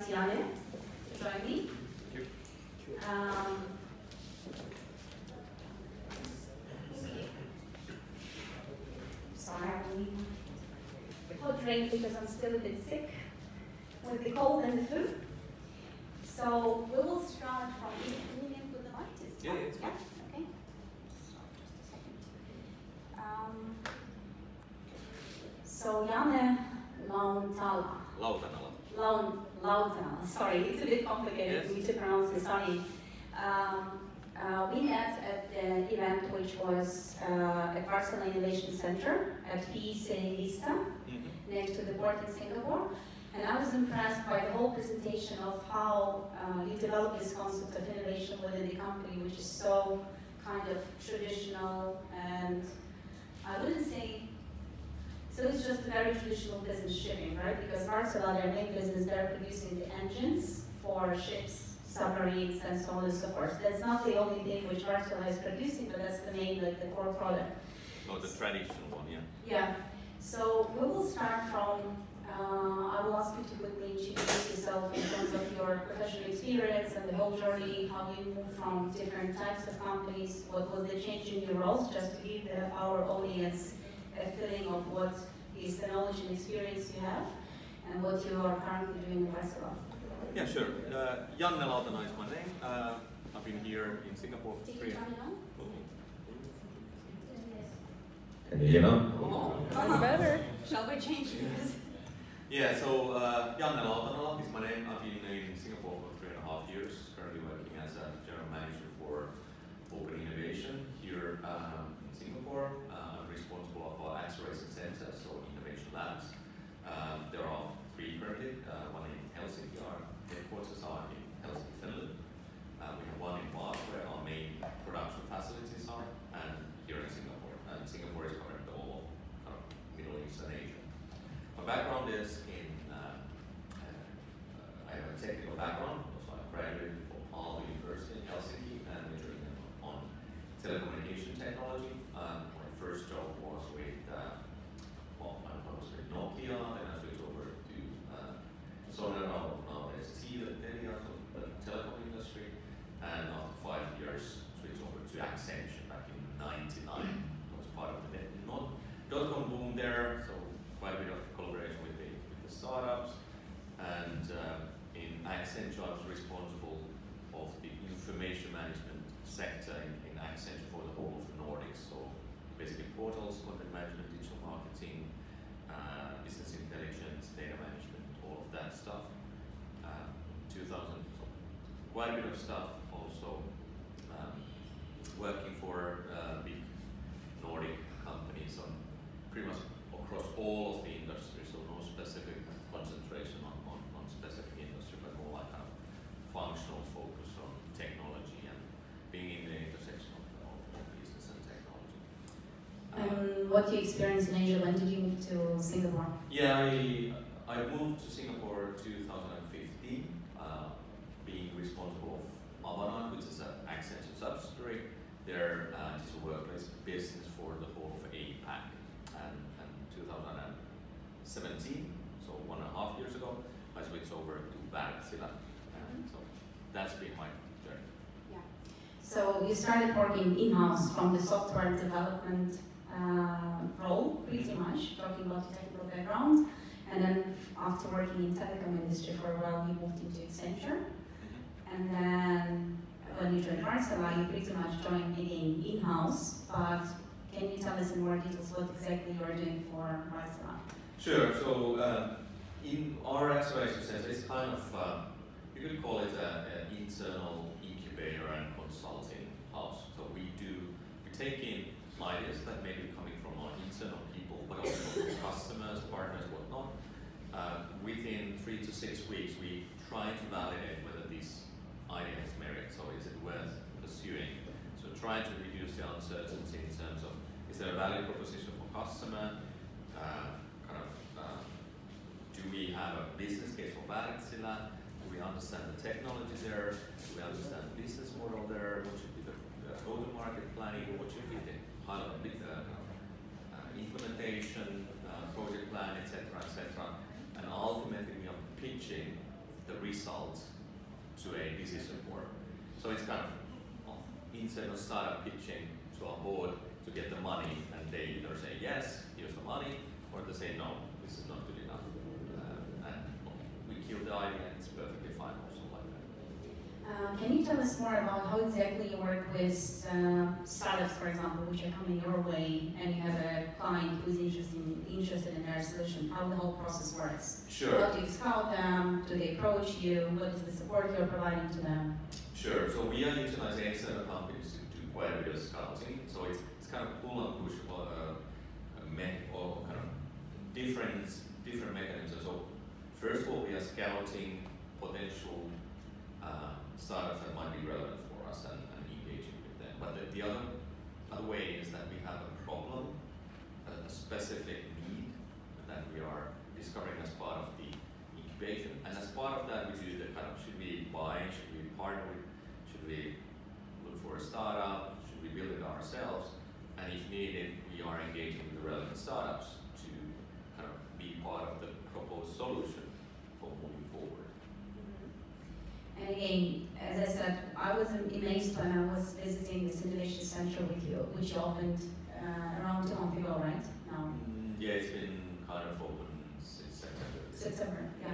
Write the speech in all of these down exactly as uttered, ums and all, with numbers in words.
Janne to join me. Um, sorry, I'm a hot drink because I'm still a bit sick with the cold and the flu. So we will start from the beginning with the light. Yeah, yeah, it's fine. Yeah, okay. So just a second. Um, so Janne Launtala. Lautanala. Laun, Lautanala. Sorry, it's a bit complicated for me to pronounce this. Sorry. Um, uh, we met at the event which was uh, at Barcelona Innovation Center at P C Vista, mm-hmm. next to the port in Singapore. And I was impressed by the whole presentation of how uh, you develop this concept of innovation within the company, which is so kind of traditional and I wouldn't say, so it's just a very traditional business shipping, right? Because Wärtsilä, their main business, they're producing the engines for ships, submarines, and so on and so forth. That's not the only thing which Wärtsilä is producing, but that's the main, like the core product. Oh, the traditional one, yeah. Yeah. So we will start from Uh, I will ask you to quickly introduce yourself in terms of your professional experience and the whole journey, how you moved from different types of companies, what was the change in your roles, just to give the, our audience a feeling of what is the knowledge and experience you have and what you are currently doing in Wärtsilä. Yeah, sure. Uh, Janne Lautana is my name. Uh, I've been here in Singapore for three years. Can you hear now? Oh, better. Shall we change this? Yeah, so uh, Janne Lautanala is my name. I've been in Singapore for three and a half years, currently working as a general manager for open innovation here um, in Singapore. Uh, I'm responsible for Acceleration Center, so innovation labs. Um, there are three currently, uh, one in Helsinki, our headquarters are in Helsinki, Finland. Uh, we have one in Vaasa, where our main production facilities are, and here in Singapore. And Singapore is covering the whole kind of Middle East and Asia. My background is in, uh, uh, I have a technical background, so I graduated from Aalto University in Helsinki and majoring on telecommunication technology. Um, my first job was with, uh, well, I was with Nokia, then I switched over to uh, Sonera, now it's Telia, so the telecom industry, and after five years switched over to Accenture back in ninety-nine. I was part of the dot-com boom there, so quite a bit of collaboration with the, with the startups, and uh, in Accenture I was responsible of the information management sector in, in Accenture for the whole of the Nordics, so basically portals, content management, digital marketing, uh, business intelligence, data management, all of that stuff. Uh, two thousand, so quite a bit of stuff, also um, working for uh, big Nordic companies on pretty much across all of the industry, so no specific concentration on, on, on specific industry, but more like kind of functional focus on technology and being in the intersection of, of business and technology. And um, what you experienced in Asia, when did you move to Singapore? Yeah, I, I moved to Singapore two thousand fifteen, uh, being responsible of Avanade, which is an Accenture subsidiary. They're uh, just a workplace business for the whole of APAC. And, and two thousand seventeen, so one and a half years ago, I switched over to Wärtsilä. And so that's been my journey. Yeah. So you started working in-house from the software development uh, role, pretty much, talking about the technical background. And then after working in telecom industry for a while, you moved into Accenture. Mm-hmm. And then when you joined Wärtsilä, you pretty much joined again in-house, but can you tell us in more details what exactly you are doing for Wärtsilä? Sure. So uh, in our acceleration center, it's kind of, uh, you could call it an internal incubator and consulting house. So we do, we take in ideas that may be coming from our internal people, but also from customers, partners, whatnot. Uh, within three to six weeks, we try to validate whether these ideas merit. So is it worth pursuing? So try to reduce the uncertainty in terms of, is there a value proposition for customer? Uh, kind of, uh, do we have a business case for Wärtsilä? Do we understand the technology there? Do we understand the business model there? What should be the uh, go-to-market planning? What should be the high level uh, uh, implementation, uh, project plan, et cetera, et cetera. And ultimately, we are pitching the result to a decision board. So it's kind of well, instead of startup pitching to our board to get the money, and they either say yes, here's the money, or they say no, this is not good enough. Uh, and we kill the idea, and it's perfectly fine also like that. Uh, can you tell us more about how exactly you work with uh, startups, for example, which are coming your way, and you have a client who's interested in, interested in their solution, how the whole process works? Sure. How do you scout them? Do they approach you? What is the support you're providing to them? Sure, so we are utilizing external companies to do quite a bit of scouting, so it's, it's kind of pull and push uh, me- or kind of different, different mechanisms. So first of all, we are scouting potential uh, startups that might be relevant for us and, and engaging with them. But the, the other, other way is that we have a problem, a, a specific need that we are discovering as part of the incubation. And as part of that, we do the kind of, should we buy, should we partner with, should we look for a startup, should we build it ourselves? And if needed, we are engaging with the relevant startups to kind of be part of the proposed solution for moving forward. And again, as I said, I was amazed when I was visiting this innovation center with you, which you opened uh, around two months ago, right? No. Mm, yeah, it's been kind of open since September. September, yeah.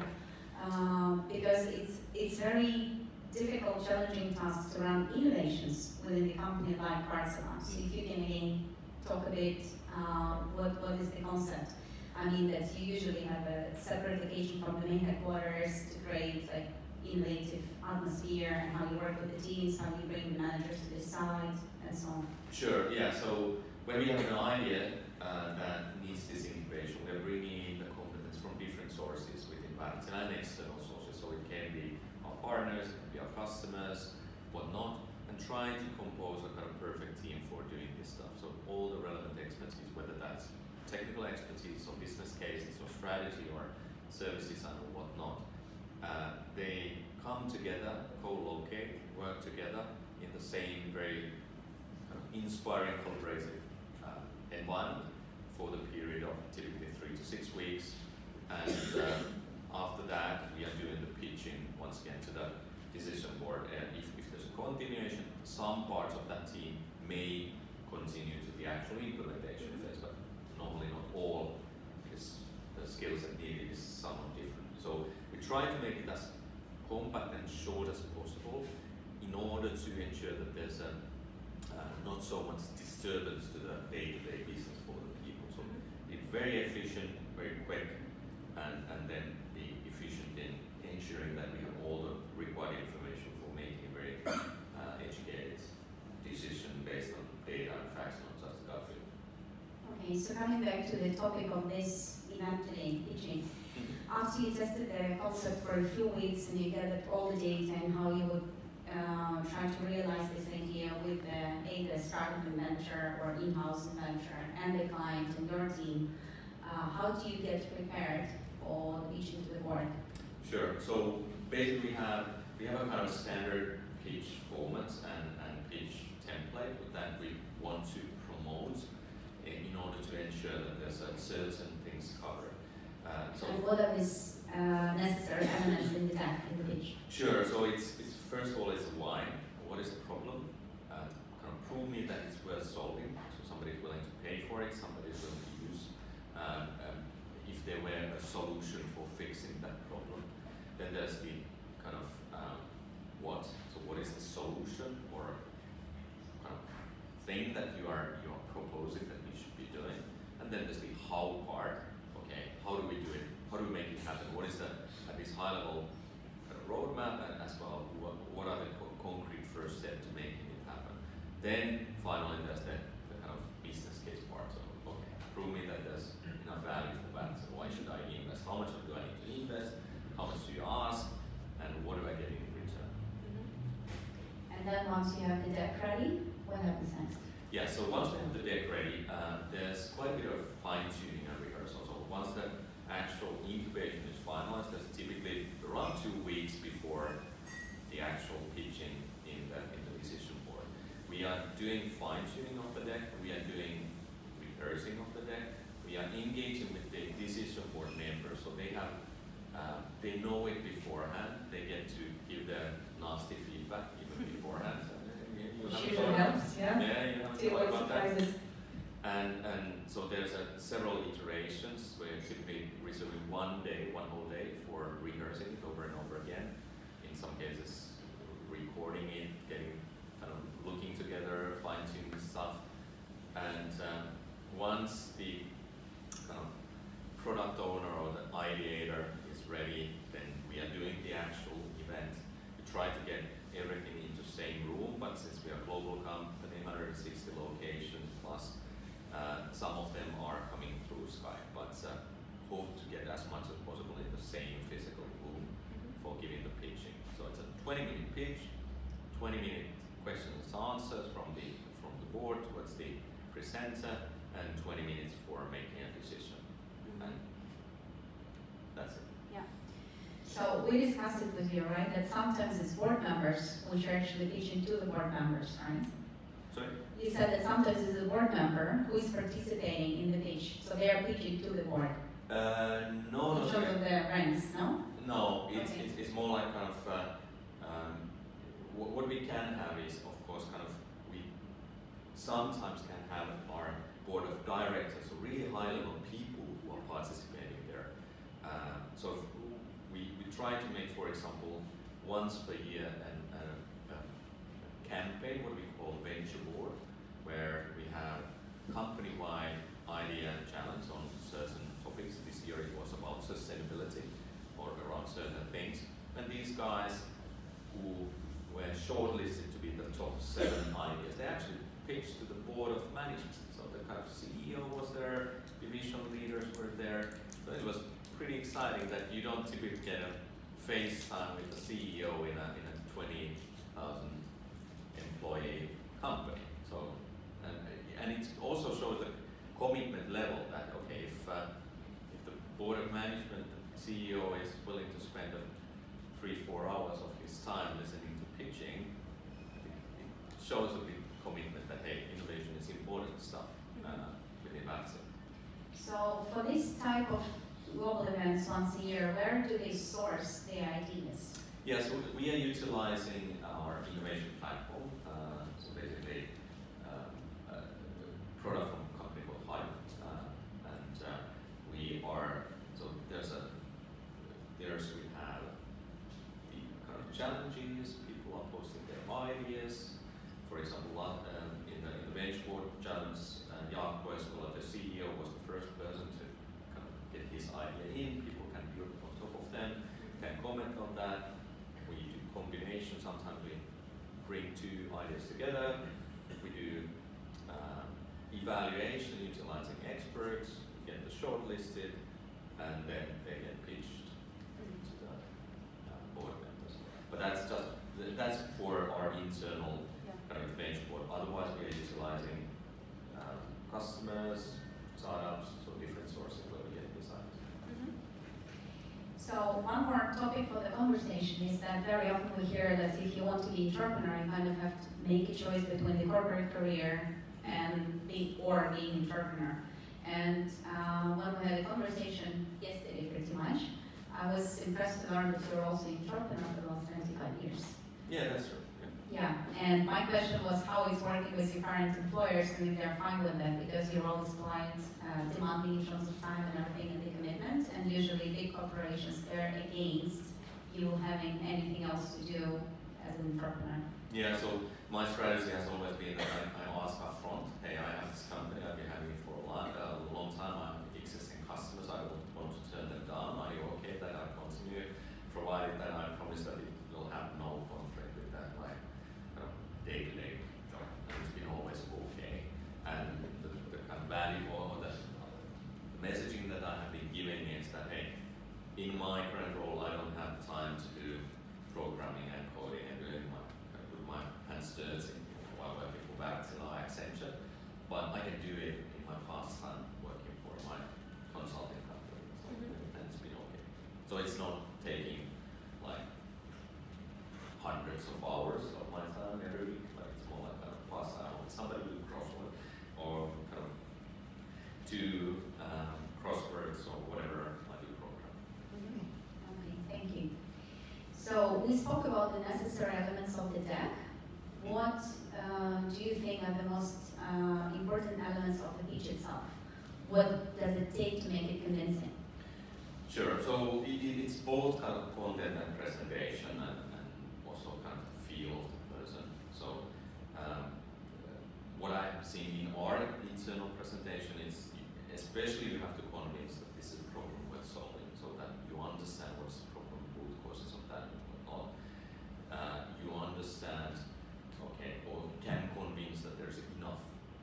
Um, because it's it's very difficult, challenging tasks to run innovations within the company like Wärtsilä. So if you can again talk a bit, uh, what what is the concept? I mean that you usually have a separate location from the main headquarters to create like innovative atmosphere and how you work with the teams, how you bring the managers to the site, and so on. Sure, yeah, so when we have an idea uh, that needs this incubation, we're bringing in the competence from different sources within Wärtsilä and external sources, so it can be our partners, it can be our customers, whatnot, and trying to compose a kind of perfect team for doing this stuff. So all the relevant expertise, whether that's technical expertise or business cases or strategy or service design or whatnot, uh, they come together, co-locate, work together in the same very kind of inspiring collaborative uh, environment for the period of typically three to six weeks. And uh, after that, we are doing the pitching once again to the decision board. And if, if there's a continuation, some parts of that team may continue to the actual implementation phase, but normally not all, because the skills that needed is somewhat different. So we try to make it as compact and short as possible in order to ensure that there's a, uh, not so much disturbance to the day-to-day business for the people. So be very efficient, very quick, and, and then be efficient in ensuring that we have all the required information for making a very uh, educated decision based on data and facts, not just gut feel. Okay, so coming back to the topic of this event today, pitching. After you tested the concept for a few weeks and you gathered all the data and how you would uh, try to realize this idea with the, either startup inventor or in-house inventor and the client and your team, uh, how do you get prepared for the pitching to the board? Sure. So basically, we have we have a kind of standard pitch format and, and pitch template that we want to promote in, in order to ensure that there's a certain things covered. Uh, so and what are these uh, necessary elements in the deck, in the pitch? Sure. So it's, it's first of all, it's why. What is the problem? Uh, kind of prove me that it's worth solving. So somebody's willing to pay for it. Somebody's willing to use. Um, um, if there were a solution for fixing that problem, then there's the kind of um, what. So what is the solution or kind of thing that you are you are proposing that we should be doing, and then there's the how part. How do we do it? How do we make it happen? What is the, at this high level kind of roadmap, and as well, what, what are the co concrete first steps to making it happen? Then finally, there's the, the kind of business case part. So, okay, prove me that there's enough value for that. So why should I invest? How much do I need to invest? How much do you ask? And what do I get in return? Mm-hmm. And then once you have the deck ready, what happens next? Yeah, so once we have the deck ready, uh, there's quite a bit of fine tuning and rehearsal. So once the actual incubation is finalized, that's typically around two weeks before the actual pitching in the, in the decision board. We are doing fine-tuning of the deck, we are doing rehearsing of the deck, we are engaging with the decision board members, so they have uh, they know it beforehand. They get to give their nasty feedback even beforehand. So, uh, you, you Which usually helps, yeah. Yeah, you haven't To thought avoid about that. surprises. And, and so there's a, several iterations where typically reserving one day, one whole day for rehearsing it over and over again. In some cases, recording it, getting kind of looking together, fine-tuning stuff. And um, once the kind of product owner or the ideator is ready, then we are doing the actual event. We try to get everything into the same room, but since we are a global company, one hundred sixty locations plus, Uh, some of them are coming through Skype, but uh, hope to get as much as possible in the same physical room for giving the pitching. So it's a twenty minute pitch, twenty minute questions and answers from the from the board towards the presenter, and twenty minutes for making a decision. Mm-hmm. And that's it. Yeah. So we discussed it with you, right? That sometimes it's board members which are actually pitching to the board members, right? Sorry? You said that sometimes it's a board member who is participating in the pitch, so they are pitching to the board. Uh, no, no. In terms of the ranks, no? No, it's, Okay. it's, it's more like kind of, uh, um, what, what we can have is, of course, kind of, we sometimes can have our board of directors, so really high level people who are participating there. Uh, so we, we try to make, for example, once per year an, a, a campaign, what we call venture board, where we have company-wide idea challenge on certain topics. This year it was about sustainability or around certain things. And these guys who were shortlisted to be the top seven ideas, they actually pitched to the board of management. So the kind of C E O was there, division leaders were there. So it was pretty exciting that you don't typically get a FaceTime with the C E O in a, in a twenty thousand employee company. So, and, and it also shows the commitment level that, okay, if, uh, if the board of management, the C E O is willing to spend a three, four hours of his time listening to pitching, it shows a big commitment that, hey, innovation is important stuff uh, within Wärtsilä. So for this type of global events once a year, where do they source the ideas? Yeah, so we are utilizing our innovation platform. Uh, so basically, um, a product from a company called Hive, uh, and uh, we are. So there's a there's we have the kind of challenges. People are posting their ideas. For example, um, in the innovation board challenge, uh, Jaakko Eskola, the C E O, was the first person to kind of get his idea in. People can build on top of them, can comment on that. We do combination. Sometimes we bring two ideas together. We do um, evaluation utilizing experts, get the shortlisted, and then they get pitched to the uh, board members. But that's just that's for our internal kind of bench board. Otherwise, we are utilizing um, customers, startups, so different sources where we get these ideas. Mm-hmm. So one more topic for the conversation is that very often we hear that if you want to be entrepreneur, you kind of have to make a choice between the corporate career and be or being entrepreneur. And uh, when we had a conversation yesterday, pretty much, I was impressed to learn that you're also an entrepreneur for the last twenty-five years. Yeah, that's true. Yeah, and my question was how it's working with your current employers and if they're fine with that, because you're always client uh, demanding in terms of time and everything and the commitment, and usually big corporations, they're against you having anything else to do as an entrepreneur. Yeah, so my strategy has always been that I, I ask up front, hey, I have this company, I've been having it for a long, uh, a long time, I have existing customers, I don't want to turn them down, are you okay that I continue, provided that I promise that it will have no conflict with that, like, kind of day-to-day job, and it's been always okay. And the, the kind of value or the, the messaging that I have been giving is that, hey, in my current role, I don't have time to do programming and coding and doing my, kind of put my hands dirty while working for Wärtsilä or Accenture, but I can do it in my past time working for my consulting company, so, mm-hmm. and it's been okay. So it's not taking like hundreds of hours of my time every week, like it's more like kind of past time with somebody with crossword or kind of two um, crosswords or whatever I do program. Mm-hmm. Okay, thank we spoke about the necessary elements of the deck. What uh, do you think are the most uh, important elements of the pitch itself? What does it take to make it convincing? Sure. So it, it's both kind of content and presentation, and, and also kind of the feel of the person. So um, what I've seen in our internal presentation is, especially you have to convince that this is a problem worth solving, so that you understand what's the problem, root causes of that, and whatnot. Uh, you understand, okay, or can convince that there's enough,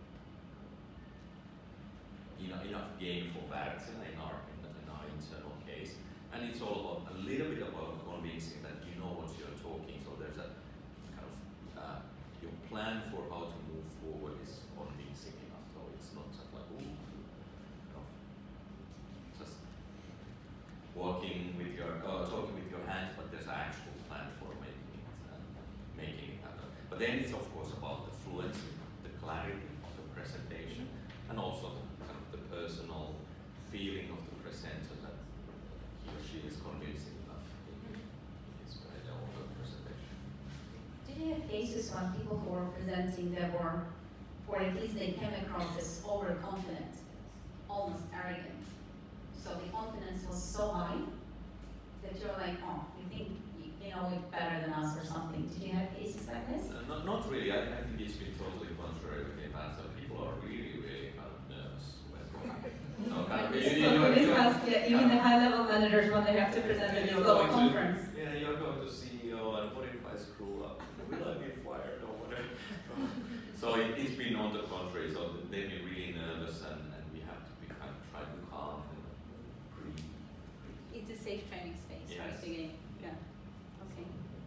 enough, enough gain for that in our in, in our internal case, and it's all about a little bit about convincing that you know what you're talking. So there's a kind of uh, your plan for how to move forward is convincing enough. So it's not just like ooh, you know, just walking with your uh, talking with your hands, but there's an actual plan for making it uh, making it happen. But then it's of course about the fluency, the clarity of the presentation, and also the, kind of the personal feeling of the presenter that he or she is convincing enough in his uh, presentation. Did you have cases when people who were presenting they were, or at least they came across as overconfident, almost arrogant? So the confidence was so high that you're like, oh, you think you, you know it better than us or something. Did you have cases like this? Uh, not, not really. I, I think it's been totally contrary with that. So people are really, really kind of nervous when talking. No, kind of, Like you, we you, you, discussed, yeah, even the high-level managers when they have to present at this global conference. To, yeah, you're going to C E O, and what if I screw up? Will I be fired or whatever? So it, it's been on the contrary. So they've been really nervous, and, and we have to be kind of try to calm and breathe. It's a safe training space, Yes. right? Beginning. Yeah. Okay.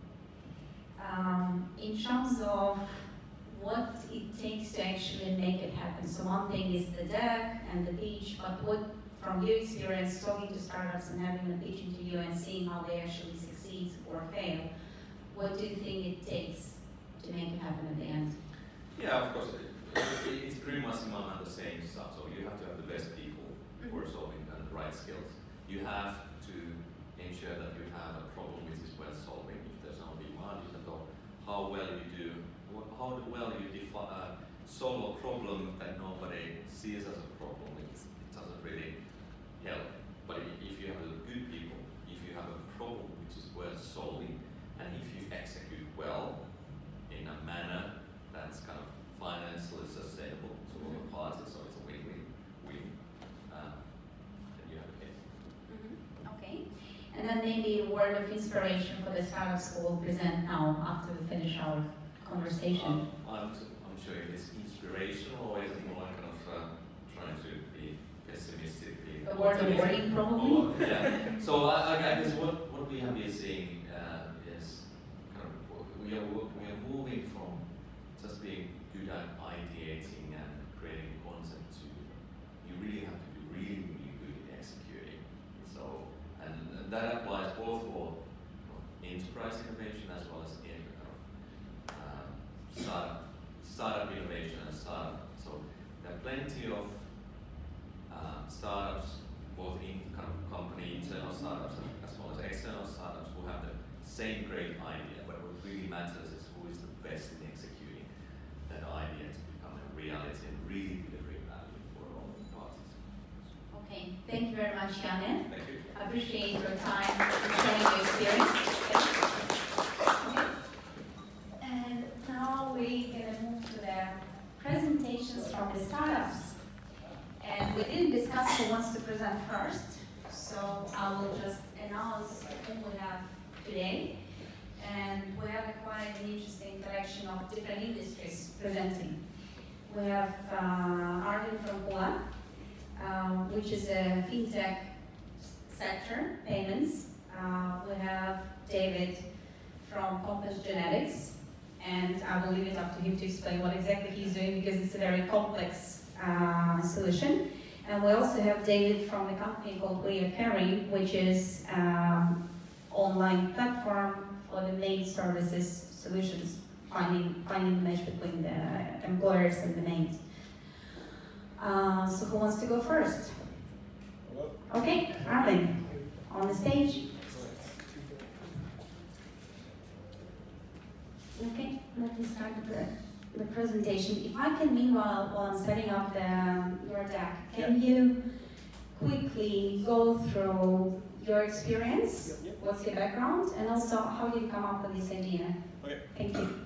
Um, in terms of what it takes to actually make it happen. So one thing is the deck and the pitch, but what, from your experience talking to startups and having them pitch into you and seeing how they actually succeed or fail, what do you think it takes to make it happen at the end? Yeah, of course. It, it, it's pretty much among the same stuff. So you have to have the best people who are solving and the right skills. You have to ensure that you have a problem which is worth solving. If there's no demand, you can go how well you do, how well you defi- uh, solve a problem that nobody sees as a problem. It's, it doesn't really help. But if you have good people, if you have a problem which is worth solving, and if you execute well in a manner that's kind of financially sustainable to all the parties, so it's a win-win, win, uh, then you have a case. Mm-hmm. Okay. And then maybe a word of inspiration for the startup school present now after we finish our conversation. Um, I'm, I'm sure it's inspirational, or is it more kind of uh, trying to be pessimistic? Be A word of warning, probably? Oh, yeah. So I, I guess what, what we have been seeing uh, is kind of we are we are moving from just being good at ideating and creating concept to you really have to be really really good at executing. So and, and that applies both for you know, enterprise innovation as well as in uh, startup startup innovation and startup. So there are plenty of uh, startups, both in kind of company internal startups as well as external startups, who have the same great idea, but what really matters is who is the best in executing that idea to become a reality and really delivering value for all the parties. Okay, thank you very much, Janne. Thank you. I appreciate your time and sharing your experience. Okay. And now we're going to move to the presentations from the startups. And we didn't discuss who wants to present first, so I will just announce whom we have today. And we have a quite an interesting collection of different industries presenting. We have uh, Arvin from Hula, um, which is a fintech sector, payments. Uh, we have David from Compass Genetics, and I will leave it up to him to explain what exactly he's doing because it's a very complex uh, solution. And we also have David from a company called We Are Caring, which is um, online platform for the maid services solutions, finding finding the match between the employers and the maids. Uh, so who wants to go first? Okay, Arvin, on the stage. Okay, let me start the, the presentation. If I can, meanwhile, while I'm setting up the, um, your deck, can Yeah. you quickly go through your experience? Yep. What's your background? And also, how did you come up with this idea? Okay. Thank you.